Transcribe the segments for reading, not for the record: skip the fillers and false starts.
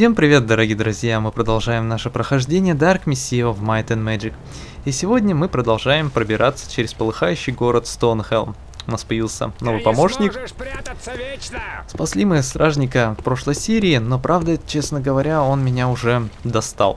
Всем привет, дорогие друзья! Мы продолжаем наше прохождение Dark Messiah в Might and Magic. И сегодня мы продолжаем пробираться через полыхающий город Стоунхелм. У нас появился новый помощник. Спасли мы стражника в прошлой серии, но правда, честно говоря, он меня уже достал.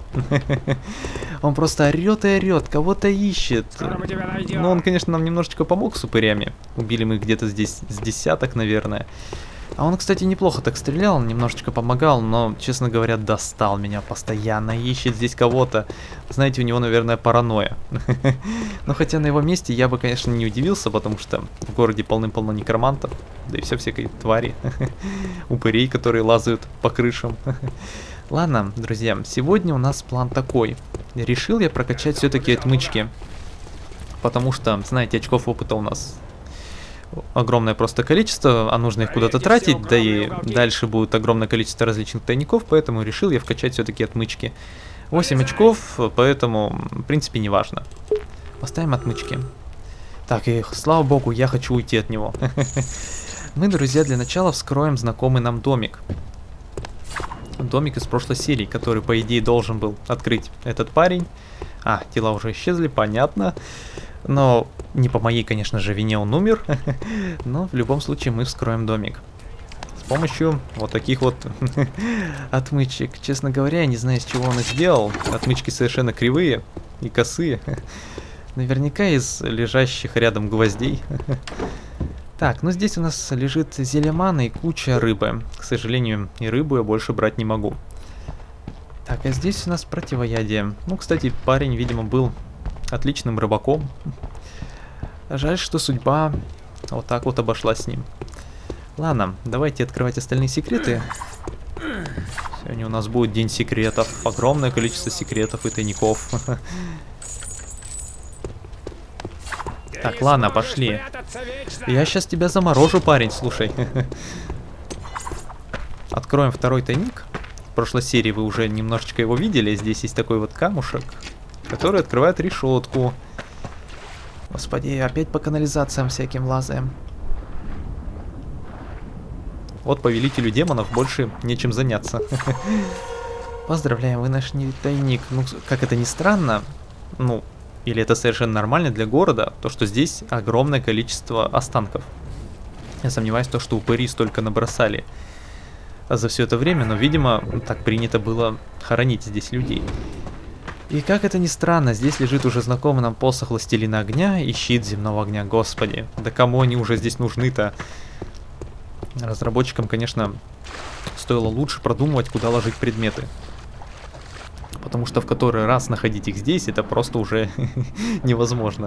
Он просто орет и орет, кого-то ищет. Ну, он, конечно, нам немножечко помог с упырями. Убили мы где-то здесь с десяток, наверное. А он, кстати, неплохо так стрелял, немножечко помогал, но, честно говоря, достал меня. Постоянно ищет здесь кого-то. Знаете, у него, наверное, паранойя. Но хотя на его месте я бы, конечно, не удивился, потому что в городе полным-полно некромантов. Да и все всякой твари. Упырей, которые лазают по крышам. Ладно, друзья, сегодня у нас план такой. Решил я прокачать все-таки отмычки. Потому что, знаете, очков опыта у нас огромное просто количество, а нужно их куда-то тратить, да и дальше будет огромное количество различных тайников, поэтому решил я вкачать все-таки отмычки. 8 очков, поэтому, в принципе, не важно. Поставим отмычки. Так, и слава богу, я хочу уйти от него. Мы, друзья, для начала вскроем знакомый нам домик. Домик из прошлой серии, который, по идее, должен был открыть этот парень. А, тела уже исчезли, понятно. Но не по моей, конечно же, вине он умер. Но в любом случае мы вскроем домик. С помощью вот таких вот отмычек. Честно говоря, я не знаю, из чего он их сделал. Отмычки совершенно кривые и косые. Наверняка из лежащих рядом гвоздей. Так, ну здесь у нас лежит зелье маны и куча рыбы. К сожалению, и рыбу я больше брать не могу. Так, а здесь у нас противоядие. Ну, кстати, парень, видимо, был отличным рыбаком. Жаль, что судьба вот так вот обошлась с ним. Ладно, давайте открывать остальные секреты. Сегодня у нас будет день секретов. Огромное количество секретов и тайников. Так, ладно, пошли. Я сейчас тебя заморожу, парень, слушай. Откроем второй тайник. В прошлой серии вы уже немножечко его видели. Здесь есть такой вот камушек, который открывает решетку. Господи, опять по канализациям всяким лазаем. Вот повелителю демонов больше нечем заняться. Поздравляем, вы нашли тайник. Ну, как это ни странно, ну, или это совершенно нормально для города, то, что здесь огромное количество останков. Я сомневаюсь, то, что упыри столько набросали за все это время, но, видимо, так принято было хоронить здесь людей. И как это ни странно, здесь лежит уже знакомый нам посох Властелина Огня и щит Земного Огня. Господи, да кому они уже здесь нужны-то? Разработчикам, конечно, стоило лучше продумывать, куда ложить предметы. Потому что в который раз находить их здесь, это просто уже невозможно.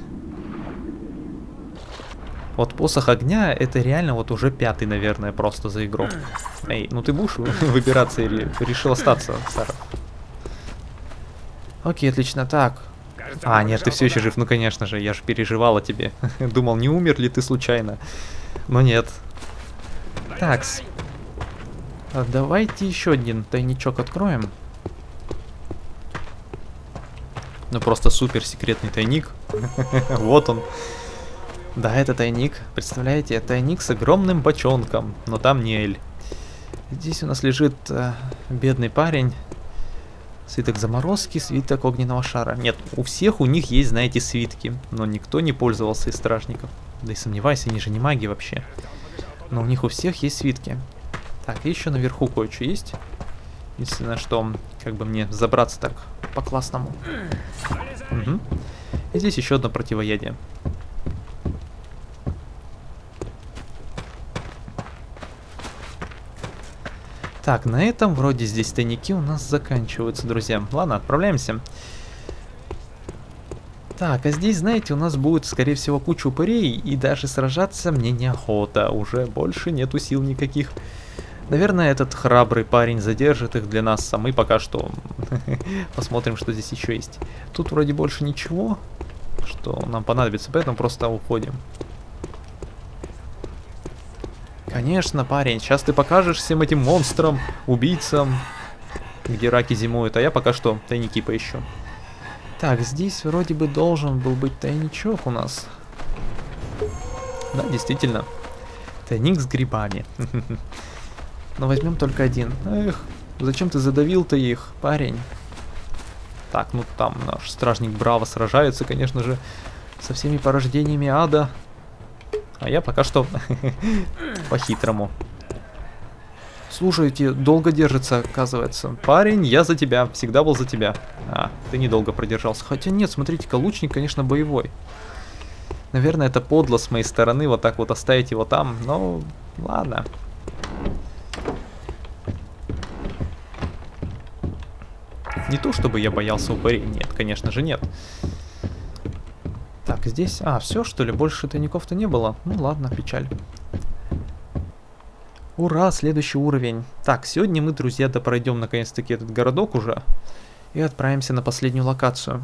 Вот посох огня, это реально вот уже 5-й, наверное, просто за игру. Эй, ну ты будешь выбираться или решил остаться, Сара? Окей, отлично, так. А, нет, ты все еще жив, ну конечно же, я же переживал о тебе. Думал, не умер ли ты случайно. Но нет. Такс. Давайте еще один тайничок откроем. Ну просто супер секретный тайник. Вот он. Да, это тайник. Представляете, тайник с огромным бочонком. Но там не Эль. Здесь у нас лежит бедный парень. Свиток заморозки, свиток огненного шара. Нет, у всех у них есть, знаете, свитки. Но никто не пользовался из стражников. Да и сомневаюсь, они же не маги вообще. Но у них у всех есть свитки. Так, еще наверху кое-что есть. Единственное, что как бы мне забраться так по-классному. Угу. И здесь еще одно противоядие. Так, на этом вроде здесь тайники у нас заканчиваются, друзья. Ладно, отправляемся. Так, а здесь, знаете, у нас будет, скорее всего, куча упырей, и даже сражаться мне неохота. Уже больше нету сил никаких. Наверное, этот храбрый парень задержит их для нас, а мы пока что посмотрим, что здесь еще есть. Тут вроде больше ничего, что нам понадобится, поэтому просто уходим. Конечно, парень, сейчас ты покажешь всем этим монстрам, убийцам, где раки зимуют, а я пока что тайники поищу. Так, здесь вроде бы должен был быть тайничок у нас. Да, действительно. Тайник с грибами. Но возьмем только один. Эх, Зачем ты задавил-то их, парень? Так, ну там наш стражник Браво сражается, конечно же, со всеми порождениями ада. А я пока что по-хитрому. Слушайте, долго держится, оказывается. Парень, я за тебя, всегда был за тебя. А, ты недолго продержался. Хотя нет, смотрите-ка, лучник, конечно, боевой. Наверное, это подло с моей стороны, вот так вот оставить его там, но ладно. Не то, чтобы я боялся упырей, нет, конечно же нет. Так, здесь... А, все, что ли? Больше тайников-то не было? Ну ладно, печаль. Ура, следующий уровень. Так, сегодня мы, друзья, пройдем наконец-таки этот городок уже. И отправимся на последнюю локацию.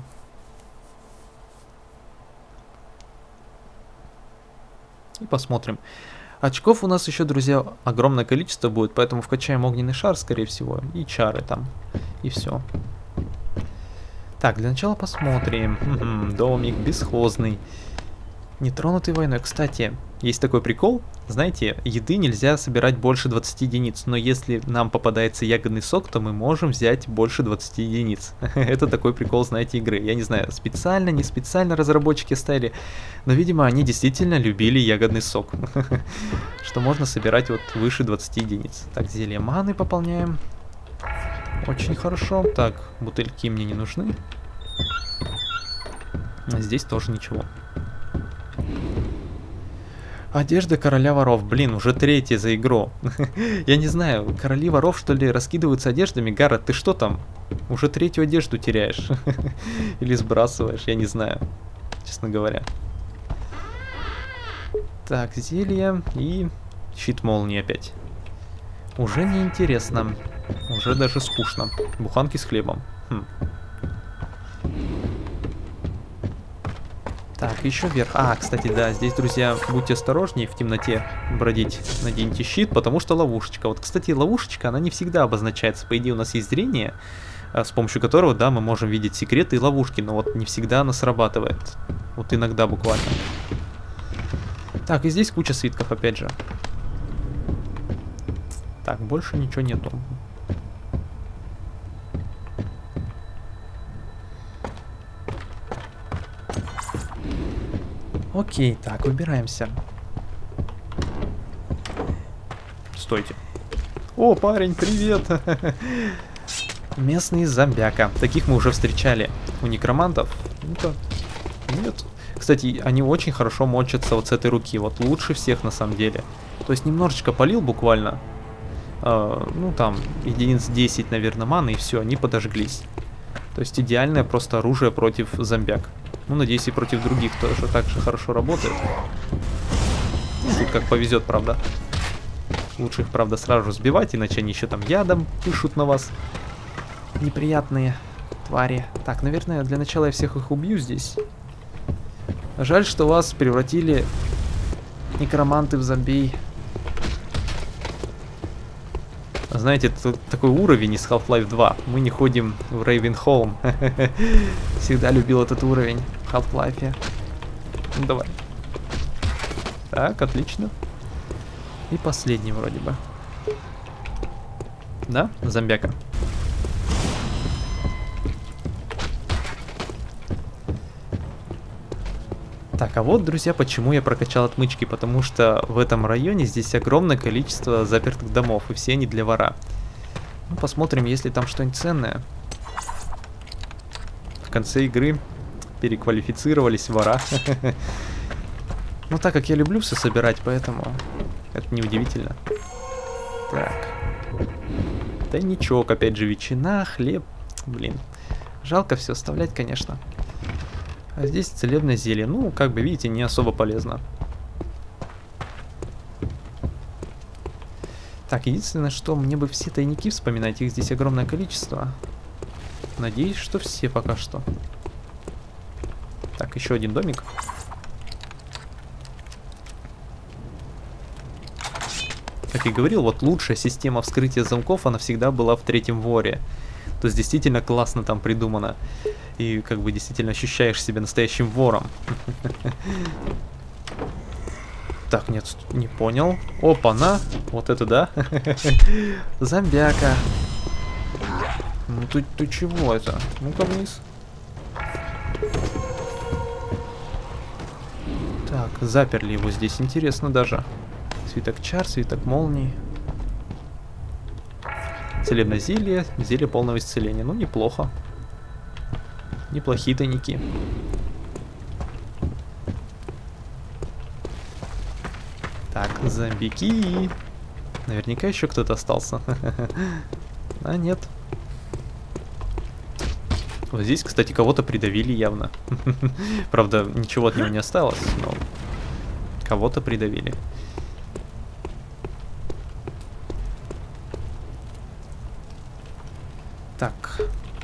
И посмотрим. Очков у нас еще, друзья, огромное количество будет, поэтому вкачаем огненный шар, скорее всего, и чары там, и все. Так, для начала посмотрим. Домик бесхозный. Нетронутый войной. Кстати, есть такой прикол. Знаете, еды нельзя собирать больше 20 единиц, но если нам попадается ягодный сок, то мы можем взять больше 20 единиц. Это такой прикол, знаете, игры. Я не знаю, специально, не специально разработчики ставили, но, видимо, они действительно любили ягодный сок. Что можно собирать вот выше 20 единиц. Так, зелье маны пополняем. Очень хорошо. Так, бутыльки мне не нужны. Здесь тоже ничего. Одежда короля воров. Блин, уже третья за игру. Я не знаю, короли воров, что ли, раскидываются одеждами? Гаррет, ты что там? Уже третью одежду теряешь. Или сбрасываешь, я не знаю. Честно говоря. Так, зелье и щит молнии опять. Уже неинтересно. Уже даже скучно. Буханки с хлебом. Так, еще вверх. А, кстати, да, здесь, друзья, будьте осторожнее в темноте бродить. Наденьте щит, потому что ловушечка. Вот, кстати, ловушечка, она не всегда обозначается. По идее, у нас есть зрение, с помощью которого, да, мы можем видеть секреты и ловушки, но вот не всегда она срабатывает. Вот иногда буквально. Так, и здесь куча свитков, опять же. Так, больше ничего нету. Окей, так, выбираемся. Стойте. О, парень, привет! Местные зомбяка. Таких мы уже встречали. У некромантов? Ну-ка. Нет. Кстати, они очень хорошо мочатся вот с этой руки. Вот лучше всех на самом деле. То есть немножечко полил буквально. Ну там, единиц 10, наверное, маны, и все, они подожглись. То есть идеальное просто оружие против зомбяк. Ну, надеюсь, и против других тоже так же хорошо работает. Ну, тут как повезет, правда. Лучше их, правда, сразу сбивать, иначе они еще там ядом пишут на вас. Неприятные твари. Так, наверное, для начала я всех их убью здесь. Жаль, что вас превратили некроманты в зомбей. Знаете, это такой уровень из Half-Life 2. Мы не ходим в Рейвенхолм. Всегда любил этот уровень в Half-Life. Ну, давай. Так, отлично. И последний вроде бы. Да, зомбяка. Так, а вот, друзья, почему я прокачал отмычки. Потому что в этом районе здесь огромное количество запертых домов, и все они для вора. Ну, посмотрим, есть ли там что-нибудь ценное. В конце игры переквалифицировались в вора. Ну, так как я люблю все собирать, поэтому это неудивительно. Так. Тайничок, опять же, ветчина, хлеб. Блин, жалко все оставлять, конечно. А здесь целебное зелье. Ну, как бы видите, не особо полезно. Так, единственное, что мне бы все тайники вспоминать. Их здесь огромное количество. Надеюсь, что все пока что. Так, еще один домик. Как я говорил, вот лучшая система вскрытия замков, она всегда была в третьем воре. То есть действительно классно там придумано. И как бы действительно ощущаешь себя настоящим вором. Так, нет, не понял. Опа-на. Вот это да. Зомбяка. Ну ты чего это? Ну-ка вниз. Так, заперли его здесь. Интересно даже. Свиток чар, свиток молний. Целебное зелье, зелье полного исцеления. Ну, неплохо. Неплохие тайники. Так, зомбики. Наверняка еще кто-то остался. А, нет. Вот здесь, кстати, кого-то придавили явно. Правда, ничего от него не осталось, но кого-то придавили. Так.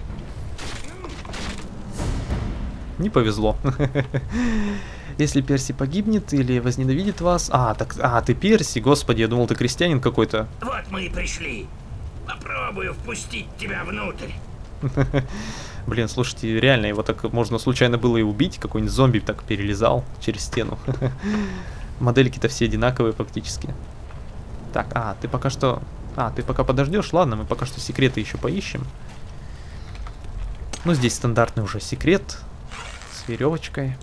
Не повезло. Если Перси погибнет или возненавидит вас... ты Перси, господи, я думал, ты крестьянин какой-то. Вот мы и пришли. Попробую впустить тебя внутрь. Блин, слушайте, реально, его так можно случайно было и убить. Какой-нибудь зомби так перелезал через стену. Модельки-то все одинаковые фактически. Так, ты пока что... ты пока подождешь. Ладно, мы пока что секреты еще поищем. Ну, здесь стандартный уже секрет. С веревочкой.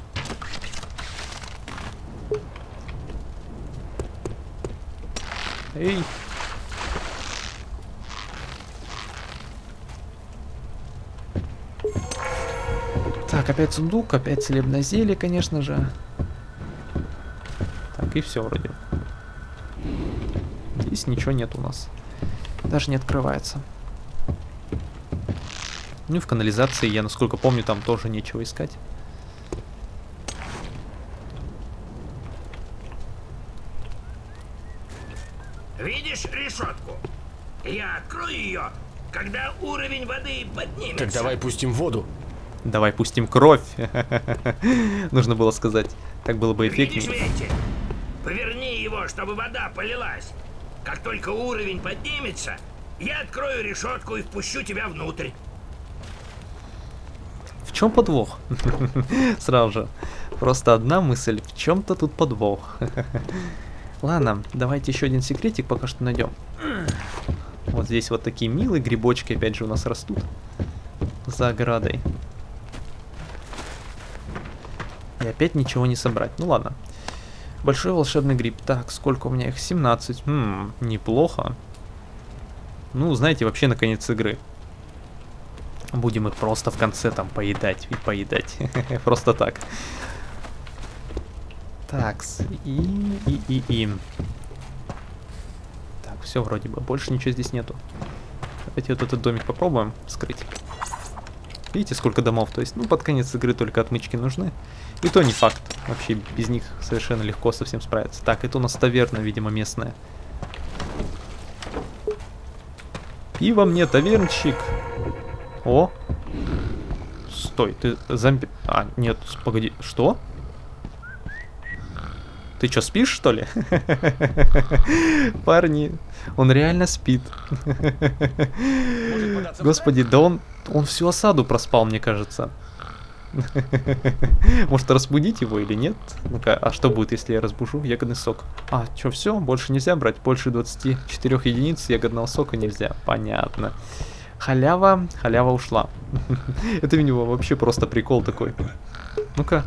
Эй! Так, опять сундук, опять целебное зелье, конечно же. Так, и все вроде. Здесь ничего нет у нас. Даже не открывается. Ну и в канализации, я насколько помню, там тоже нечего искать. Видишь решетку? Я открою ее, когда уровень воды поднимется. Так давай пустим воду. Давай пустим кровь. Нужно было сказать. Так было бы эффектнее. Видишь вентиль? Поверни его, чтобы вода полилась. Как только уровень поднимется, я открою решетку и впущу тебя внутрь. В чем подвох? Сразу же. Просто одна мысль. В чем-то тут подвох. Ладно, давайте еще один секретик пока что найдем. Вот здесь вот такие милые грибочки опять же у нас растут. За оградой. И опять ничего не собрать. Ну ладно. Большой волшебный гриб. Так, сколько у меня их? 17. Неплохо. Ну, знаете, вообще на конец игры. Будем их просто в конце там поедать и поедать. Просто так. Такс. Так, все вроде бы. Больше ничего здесь нету. Давайте вот этот домик попробуем вскрыть. Видите, сколько домов? То есть, ну, под конец игры только отмычки нужны. И то не факт. Вообще без них совершенно легко совсем справиться. Так, это у нас таверна, видимо, местная. Пиво мне, тавернчик. О! Стой, ты зомби... нет, погоди, что? Ты что, спишь, что ли? Парни, он реально спит. Господи, да он всю осаду проспал, мне кажется. Может, разбудить его или нет? Ну-ка, а что будет, если я разбужу? Ягодный сок. Что, все? Больше нельзя брать? Больше 24 единиц ягодного сока нельзя. Понятно. Халява ушла. Это у него вообще просто прикол такой. Ну-ка.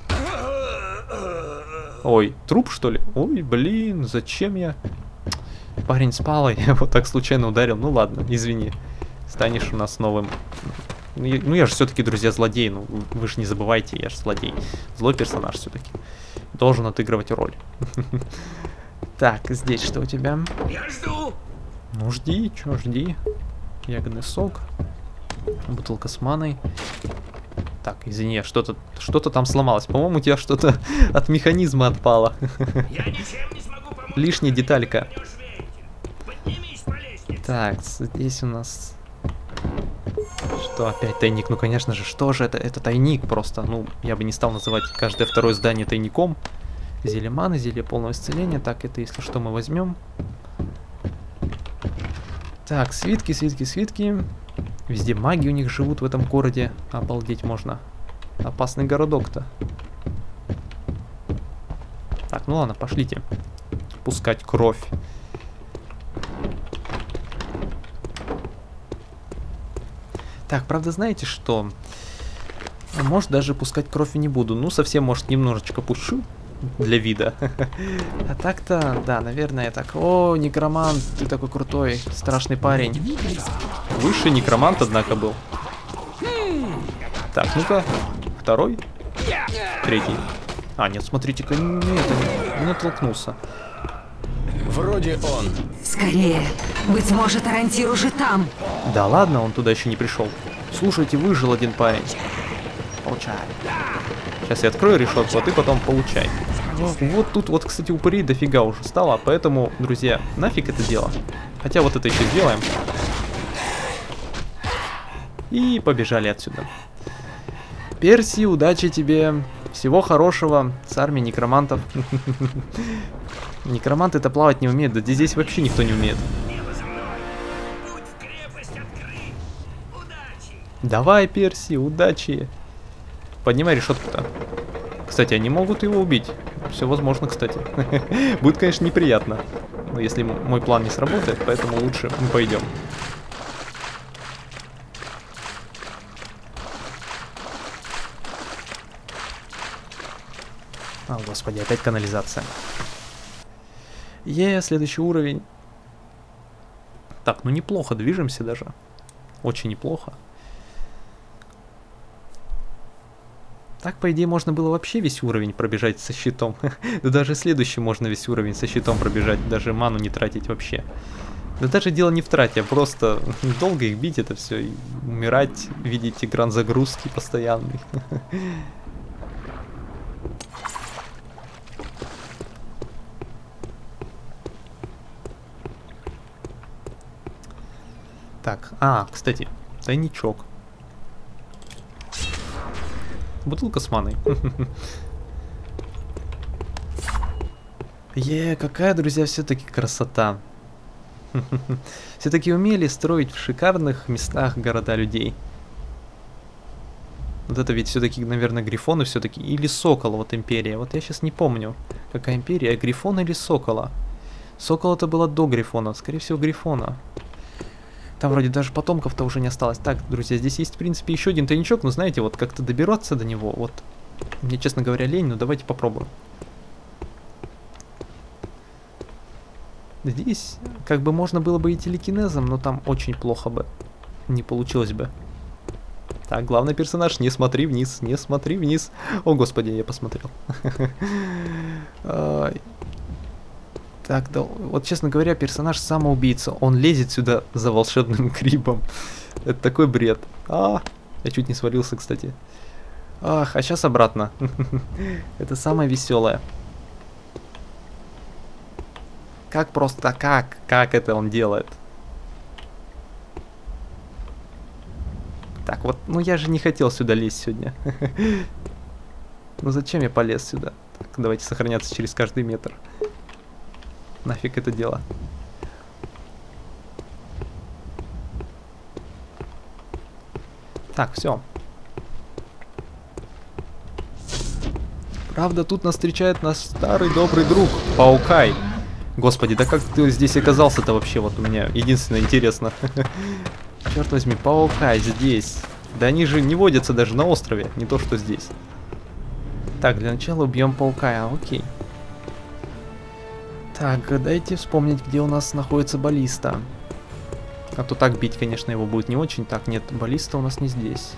Ой, труп, что ли? Ой, блин, зачем я? Парень спал, я вот так случайно ударил. Ну ладно, извини. Станешь у нас новым... Ну я же все-таки, друзья, злодей. Ну, вы же не забывайте, я же злодей. Злой персонаж все-таки. Должен отыгрывать роль. Так, здесь что у тебя? Я жду. Ну жди, чё, жди. Ягодный сок. Бутылка с маной. Так, извини, что-то там сломалось. По-моему, у тебя что-то от механизма отпало. Я ничем не смогу помочь. Лишняя деталька. Поднимись по лестнице. Так, здесь у нас... Что, опять тайник? Ну, конечно же, что же это? Это тайник просто. Ну, я бы не стал называть каждое второе здание тайником. Зелье маны, зелье полного исцеления. Так, это, если что, мы возьмем. Так, свитки. Везде маги у них живут в этом городе. Обалдеть можно. Опасный городок-то. Так, ну ладно, пошлите. Пускать кровь. Так, правда, знаете что? Может, даже пускать кровь и не буду. Ну, совсем, может, немножечко пущу. Для вида. А так-то, да, наверное, так. О, некромант, ты такой крутой, страшный парень. Высший некромант, однако, был. Так, ну-ка. Второй. Третий. А, нет, смотрите-ка, нет, не оттолкнулся. Вроде он. Скорее. Быть может, ориентир уже там. Да ладно, он туда еще не пришел. Слушайте, выжил один парень. Получай. Сейчас я открою решетку, а ты потом получай. Вот тут вот, кстати, упырей дофига уже стало, поэтому, друзья, нафиг это дело. Хотя вот это еще сделаем. И побежали отсюда. Перси, удачи тебе. Всего хорошего с армией некромантов. Некроманты-то плавать не умеют, да здесь вообще никто не умеет. Давай, Перси, удачи. Поднимай решетку-то. Кстати, они могут его убить. Все возможно, кстати. Будет, конечно, неприятно. Но если мой план не сработает, поэтому лучше мы пойдем. О, господи, опять канализация. Следующий уровень. Так, ну неплохо, движемся даже. Очень неплохо. Так, по идее, можно было вообще весь уровень пробежать со щитом. Да даже следующий можно весь уровень со щитом пробежать, даже ману не тратить вообще. Да даже дело не в трате, а просто долго их бить это все, и умирать, видеть экран загрузки постоянный. Так, кстати, тайничок. Бутылка с маной. Какая, друзья, все-таки красота. Все-таки умели строить в шикарных местах города людей. Вот это ведь все-таки, наверное, Грифоны все-таки. Или Сокол, вот империя. Вот я сейчас не помню, какая империя, Грифон или Сокола. Сокол это было до Грифона, скорее всего, Грифона. Там вроде даже потомков-то уже не осталось. Так, друзья, здесь есть, в принципе, еще один тайничок, но знаете, вот как-то добираться до него, вот, мне, честно говоря, лень, но давайте попробуем. Здесь, как бы, можно было бы и телекинезом, но там очень плохо бы, не получилось бы. Так, главный персонаж, не смотри вниз, не смотри вниз. О, господи, я посмотрел. Так, да, вот, честно говоря, персонаж самоубийца. Он лезет сюда за волшебным грибом. Это такой бред. Я чуть не свалился, кстати. А сейчас обратно. Это самое веселое. Как просто, как это он делает? Так, вот, ну я же не хотел сюда лезть сегодня. Ну зачем я полез сюда? Так, давайте сохраняться через каждый метр. Нафиг это дело. Так, все. Правда, тут нас встречает наш старый добрый друг, Паукай. Господи, да как ты здесь оказался-то вообще? Вот у меня единственное интересно. Черт возьми, Паукай здесь. Да они же не водятся даже на острове, не то что здесь. Так, для начала убьем Паукая, окей. Так, дайте вспомнить, где у нас находится баллиста. А то так бить, конечно, его будет не очень. Так, нет, баллиста у нас не здесь.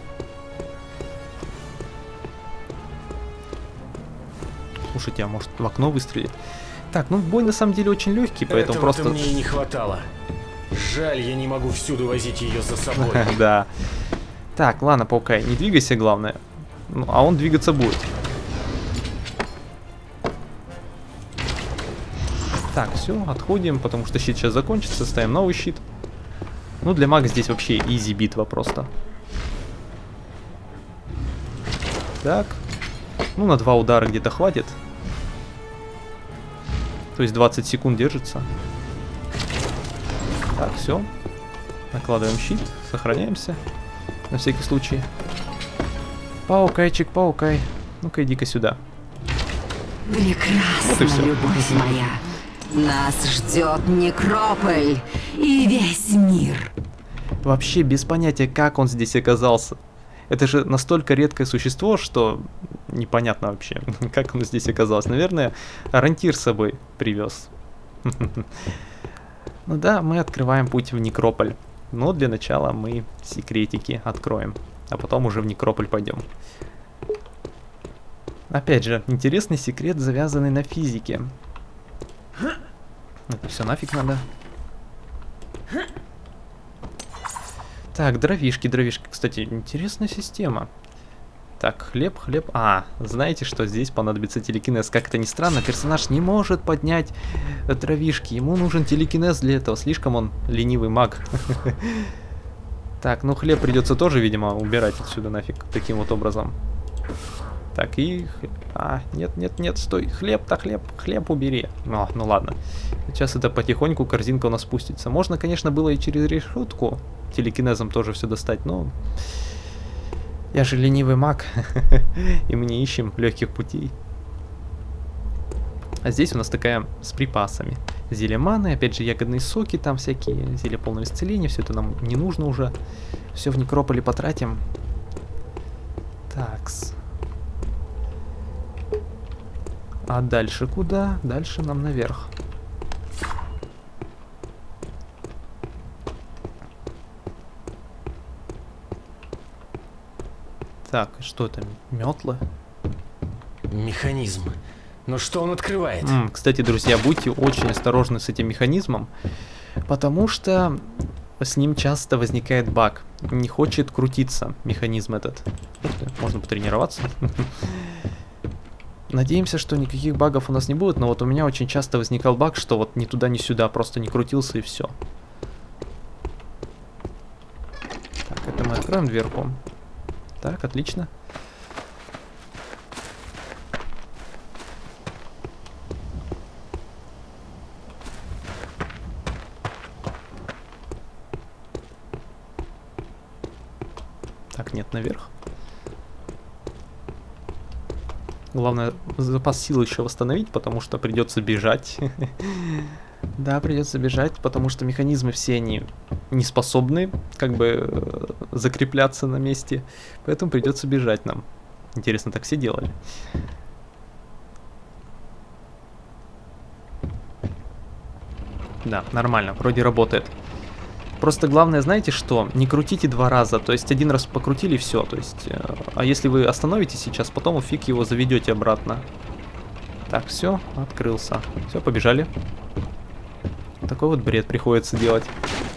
Слушайте, а может в окно выстрелить? Так, ну бой на самом деле очень легкий, поэтому просто... мне и не хватало. Жаль, я не могу всюду возить ее за собой. Да. Так, ладно, Паукай, не двигайся, главное. Ну, а он двигаться будет. Так, все, отходим, потому что щит сейчас закончится, ставим новый щит. Ну, для мага здесь вообще изи битва просто. Так. Ну, на 2 удара где-то хватит. То есть 20 секунд держится. Так, все. Накладываем щит, сохраняемся. На всякий случай. Паукайчик, Паукай. Ну-ка, иди-ка сюда. Прекрасно, вот и все. Любовь моя. Нас ждет некрополь и весь мир. Вообще без понятия, как он здесь оказался. Это же настолько редкое существо, что непонятно вообще, как оно здесь оказалось. Наверное, ориентир с собой привез. Ну да, мы открываем путь в Некрополь. Но для начала мы секретики откроем, а потом уже в Некрополь пойдем. Опять же, интересный секрет, завязанный на физике. Это все нафиг надо. Так, дровишки. Кстати, интересная система. Так, хлеб. А, знаете, что здесь понадобится телекинез? Как это ни странно, персонаж не может поднять дровишки. Ему нужен телекинез для этого. Слишком он ленивый маг. Так, ну хлеб придется тоже, видимо, убирать отсюда нафиг. Таким вот образом. Так, и... А, нет, стой. Хлеб убери. Ну ладно. Сейчас это потихоньку корзинка у нас спустится. Можно, конечно, было и через решетку телекинезом тоже все достать, но... Я же ленивый маг, и мы не ищем легких путей. А здесь у нас такая с припасами. Зелье маны, опять же ягодные соки там всякие, зелье полного исцеления, все это нам не нужно уже. Все в Некрополе потратим. Такс. А дальше куда? Дальше нам наверх. Так, что это? Метлы? Механизм. Но что он открывает? Кстати, друзья, будьте очень осторожны с этим механизмом, потому что с ним часто возникает баг. Не хочет крутиться механизм этот. Можно потренироваться. Надеемся, что никаких багов у нас не будет, но вот у меня очень часто возникал баг, что вот ни туда, ни сюда просто не крутился и все. Так, это мы откроем дверку. Так, отлично. Так, нет, наверх. Главное, запас сил еще восстановить, потому что придется бежать. Да, придется бежать, потому что механизмы все они не способны как бы закрепляться на месте. Поэтому придется бежать нам. Интересно, так все делали? Да, нормально, вроде работает. Просто главное, знаете что? Не крутите два раза, то есть один раз покрутили, все. То есть, а если вы остановитесь сейчас, потом фиг его заведете обратно. Так, все, открылся. Все, побежали. Такой вот бред приходится делать.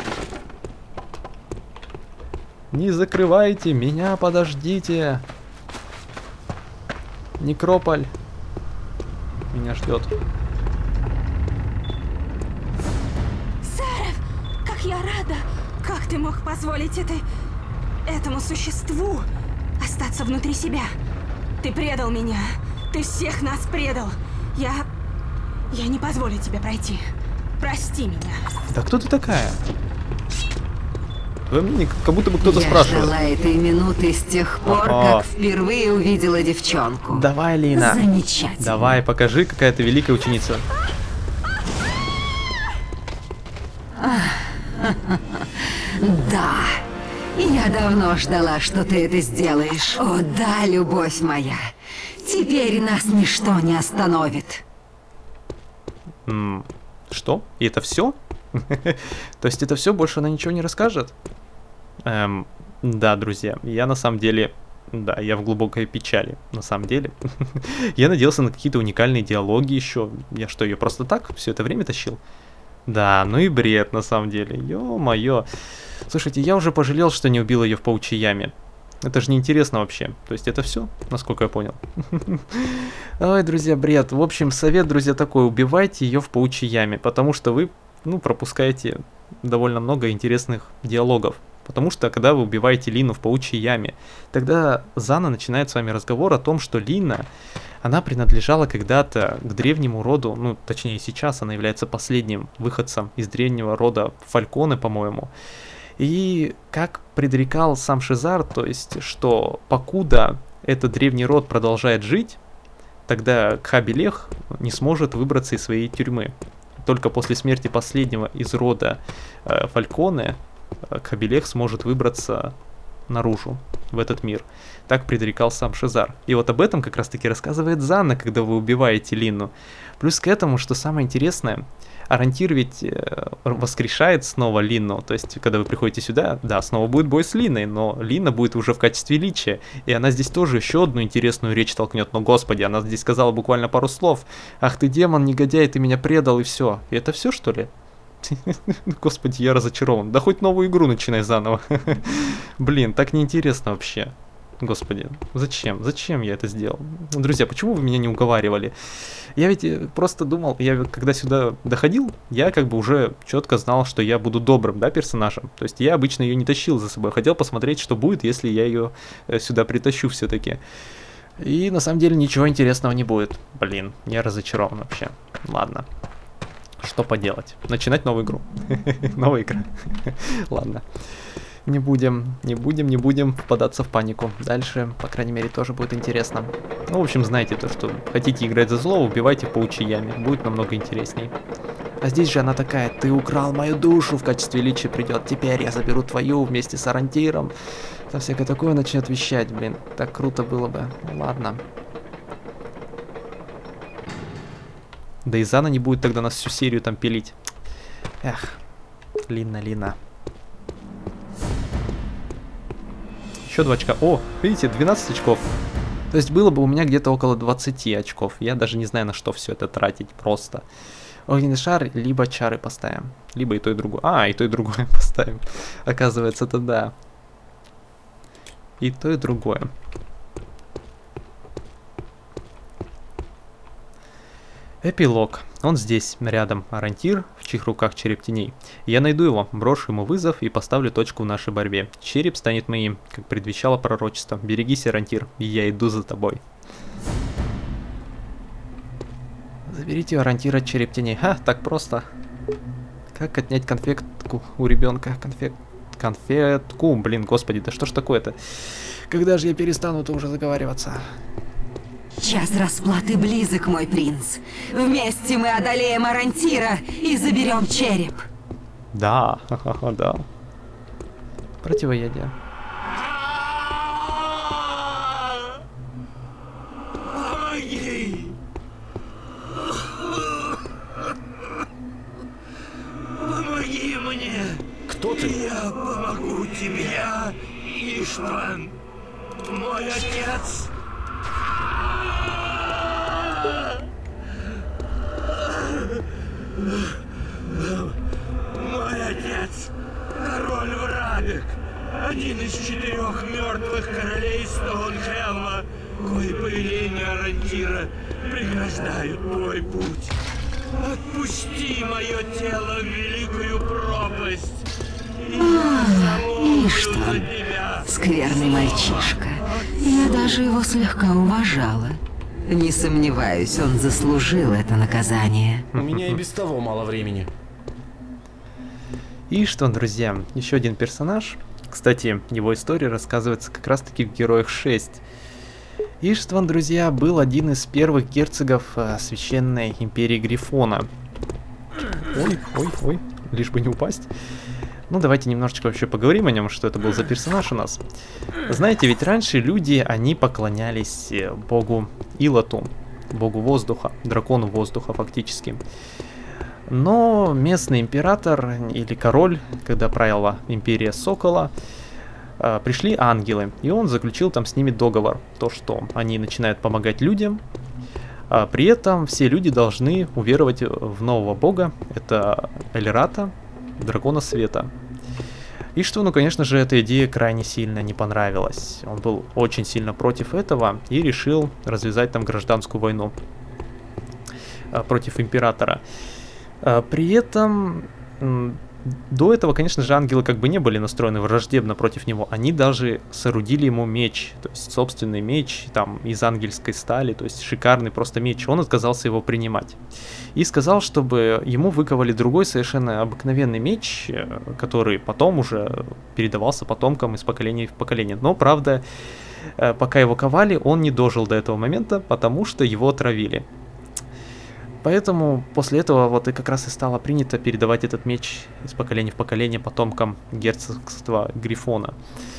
Не закрывайте меня, подождите. Некрополь меня ждет. Саров, как я рада! Как ты мог позволить этому существу остаться внутри себя? Ты предал меня. Ты всех нас предал. Я не позволю тебе пройти. Прости меня. Да кто ты такая? Вы мне как будто бы кто-то спрашивает. Я ждала этой минуты с тех пор, как впервые увидела девчонку. Давай, Лина. Замечательно. Давай, покажи, какая ты великая ученица. Да. Я давно ждала, что ты это сделаешь. О, да, любовь моя. Теперь нас ничто не остановит. Что? И это все? То есть это все, больше она ничего не расскажет? Да, друзья, я на самом деле... Да, я в глубокой печали, на самом деле. Я надеялся на какие-то уникальные диалоги еще. Я что, ее просто так все это время тащил? Да, ну и бред, на самом деле. Ё-моё. Слушайте, я уже пожалел, что не убил ее в паучьей яме. Это же неинтересно вообще. То есть это все, насколько я понял. Ой, друзья, бред. В общем, совет, друзья, такой. Убивайте ее в паучьей яме, потому что вы, пропускаете довольно много интересных диалогов. Потому что, когда вы убиваете Лину в паучьей яме, тогда Зана начинает с вами разговор о том, что Лина, она принадлежала когда-то к древнему роду, точнее сейчас она является последним выходцем из древнего рода Фальконе, по-моему. И как предрекал сам Шизар, то есть, что покуда этот древний род продолжает жить, тогда Кхабилех не сможет выбраться из своей тюрьмы. Только после смерти последнего из рода Фальконе Кабелех сможет выбраться наружу, в этот мир. Так предрекал сам Шизар. И вот об этом как раз таки рассказывает Занна, когда вы убиваете Линну. Плюс к этому, что самое интересное, Арантир ведь воскрешает снова Линну. То есть, когда вы приходите сюда, да, снова будет бой с Линной, но Линна будет уже в качестве личия. И она здесь тоже еще одну интересную речь толкнет. Но, господи, она здесь сказала буквально пару слов. Ах ты демон, негодяй, ты меня предал, и все. И это все, что ли? Господи, я разочарован. Да хоть новую игру начинай заново. Блин, так неинтересно вообще. Господи, зачем? Зачем я это сделал? Друзья, почему вы меня не уговаривали? Я ведь просто думал, я когда сюда доходил, я как бы уже четко знал, что я буду добрым, да, персонажем. То есть я обычно ее не тащил за собой. Хотел посмотреть, что будет, если я ее сюда притащу все-таки. И на самом деле ничего интересного не будет. Блин, я разочарован вообще. Ладно. Что поделать? Начинать новую игру. Новая игра. Ладно. Не будем впадаться в панику. Дальше, по крайней мере, тоже будет интересно. Ну, в общем, знаете то, что хотите играть за зло, убивайте паучьи ями. Будет намного интересней. А здесь же она такая: ты украл мою душу, в качестве личи придет. Теперь я заберу твою вместе с Арантиром. Там всякое такое начнет вещать, блин. Так круто было бы. Ладно. Да и Зана не будет тогда нас всю серию там пилить. Эх, Линна. Еще 2 очка. О, видите, 12 очков. То есть было бы у меня где-то около 20 очков. Я даже не знаю, на что все это тратить просто. Огненный шар, либо чары поставим. Либо и то, и другое. А, и то, и другое поставим. Оказывается, это да. И то, и другое. Эпилог. Он здесь, рядом, Арантир, в чьих руках череп теней. Я найду его, брошу ему вызов и поставлю точку в нашей борьбе. Череп станет моим, как предвещало пророчество. Берегись, Арантир, и я иду за тобой. Заберите у Арантира череп теней. Ха, так просто. Как отнять конфетку у ребенка? Конфетку, блин, господи, да что ж такое-то? Когда же я перестану-то уже заговариваться? Час расплаты близок, мой принц. Вместе мы одолеем Арантира и заберем череп. Да, да. Противоядие. Помоги! Помоги мне! Кто ты? Я помогу тебе, Иштван, мой отец! Мой отец, король Врадек, один из 4 мертвых королей Стоунхелма, кои появление Арантира преграждают твой путь. Отпусти мое тело в великую пропасть, и я замолвлю за тебя. Скверный мальчишка. Я даже его слегка уважала. Не сомневаюсь, он заслужил это наказание. У меня и без того мало времени. И что, друзья, еще один персонаж. Кстати, его история рассказывается как раз-таки в Героях 6. Иштван, друзья, был один из первых герцогов Священной Империи Грифона. Ой, лишь бы не упасть. Ну, давайте немножечко вообще поговорим о нем, что это был за персонаж у нас. Знаете, ведь раньше люди, они поклонялись богу Илоту, богу воздуха, дракону воздуха фактически. Но местный император или король, когда правила империя Сокола, пришли ангелы, и он заключил там с ними договор, то что они начинают помогать людям, а при этом все люди должны уверовать в нового бога, это Эльрата, дракона света. И что, ну, конечно же, эта идея крайне сильно не понравилась. Он был очень сильно против этого и решил развязать там гражданскую войну против императора. При этом до этого, конечно же, ангелы как бы не были настроены враждебно против него. Они даже соорудили ему меч, то есть собственный меч там из ангельской стали, то есть шикарный просто меч. Он отказался его принимать. И сказал, чтобы ему выковали другой совершенно обыкновенный меч, который потом уже передавался потомкам из поколения в поколение. Но, правда, пока его ковали, он не дожил до этого момента, потому что его отравили. Поэтому после этого вот и как раз и стало принято передавать этот меч из поколения в поколение потомкам герцогства Грифона.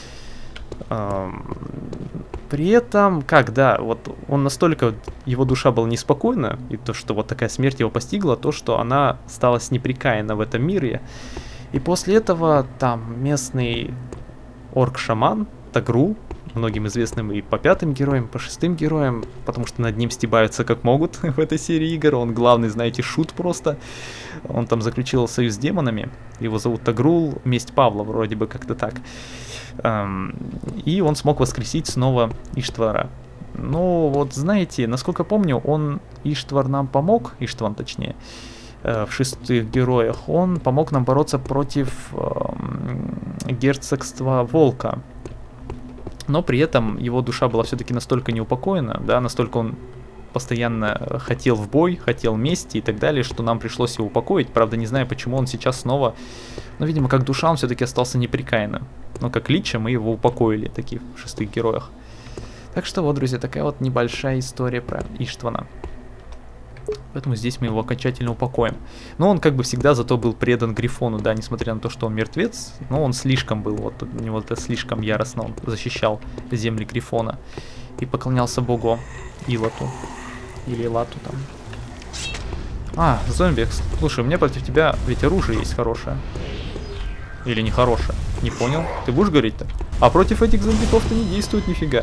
При этом, вот он настолько, его душа была неспокойна, и то, что вот такая смерть его постигла, то, что она осталась непрекаянна в этом мире. И после этого там местный орк-шаман Тагрул, многим известным и по 5-м героям, по 6-м героям, потому что над ним стебаются как могут в этой серии игр. Он главный, знаете, шут просто. Он там заключил союз с демонами. Его зовут Тагрул, месть Павла, вроде бы как-то так. И он смог воскресить снова Иштвара. Ну, вот знаете, насколько помню, Иштвар нам помог, Иштван точнее, в 6-х героях, он помог нам бороться против герцогства Волка. Но при этом его душа была все-таки настолько неупокоена, да, настолько он постоянно хотел в бой, хотел мести и так далее, что нам пришлось его упокоить. Правда, не знаю, почему он сейчас снова... Ну, видимо, как душа он все-таки остался непрекаянным. Но как лича мы его упокоили, такие в 6-х героях. Так что вот, друзья, такая вот небольшая история про Иштвана. Поэтому здесь мы его окончательно упокоим. Но он как бы всегда зато был предан Грифону, да, несмотря на то, что он мертвец. Но он слишком был, вот у него это слишком яростно, он защищал земли Грифона. И поклонялся богу Илату. Или Илату там. А, Зомбекс. Слушай, у меня против тебя ведь оружие есть хорошее. Или нехорошее. Не понял? Ты будешь говорить-то? А против этих зомбиков-то не действует нифига.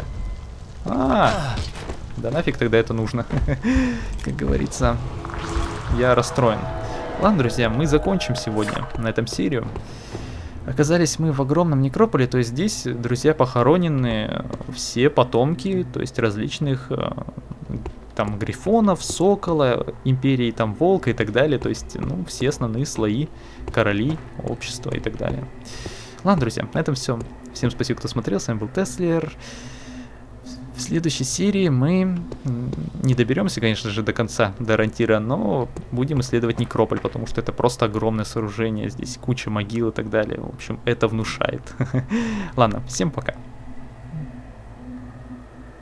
Да нафиг тогда это нужно. Как говорится, я расстроен. Ладно, друзья, мы закончим сегодня на этом серию. Оказались мы в огромном некрополе, то есть здесь, друзья, похоронены все потомки, то есть различных там Грифонов, Сокола, Империи, там Волка и так далее, то есть, ну, все основные слои, короли, общества и так далее. Ладно, друзья, на этом все. Всем спасибо, кто смотрел, с вами был Теслер. В следующей серии мы не доберемся, конечно же, до конца, до Рантира, но будем исследовать Некрополь, потому что это просто огромное сооружение, здесь куча могил и так далее. В общем, это внушает. Ладно, всем пока.